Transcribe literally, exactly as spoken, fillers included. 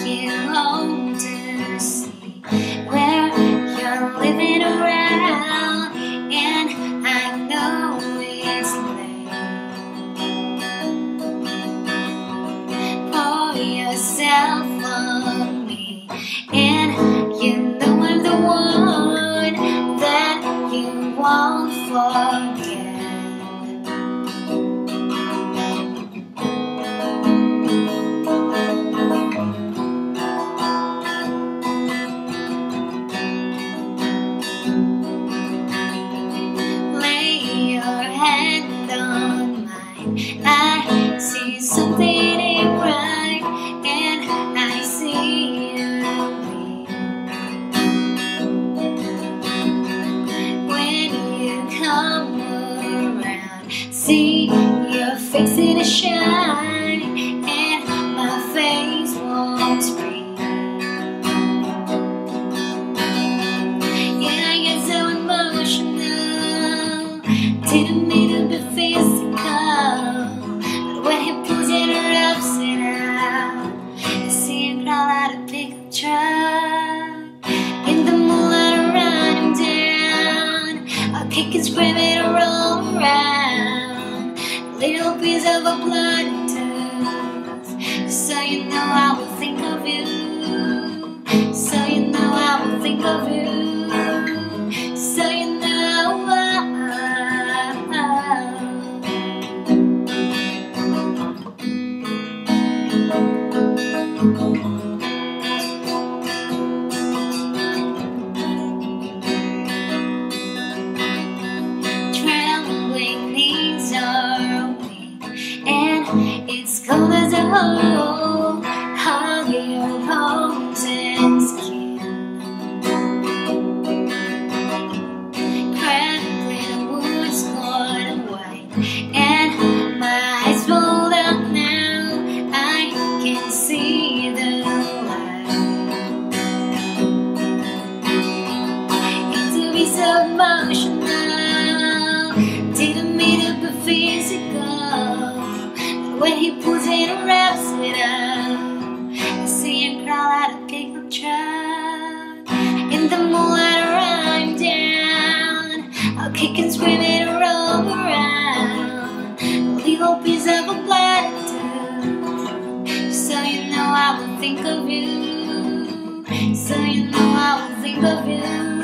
you home to see where you're living around, and I know it's late. Pour yourself on me, and you know I'm the one that you won't forget. I see something ain't right, and I see you. When you come around, see your face in a shine, and my face won't breathe. Yeah, I get so emotional, didn't mean to be physical. When he pulls it ups and out, I see him crawl out of pickup truck. In the moonlight, I run him down. I'll kick and scream and roll around. A little piece of a blood tooth. So you know I will think of you. So you know I will think of you. So you know I trembling knees are weak, and it's cold as a hole. Hug your bones and skin, crackling wounds gone white, and my eyes rolled up now. I can see the so emotional, didn't mean to be physical. But when he pulls it and wraps it up, I see him crawl out of pickup truck. In the moonlight, I run down. I'll kick and scream and roll around. A little piece of a blood tooth. So you know I will think of you. So you know I will think of you.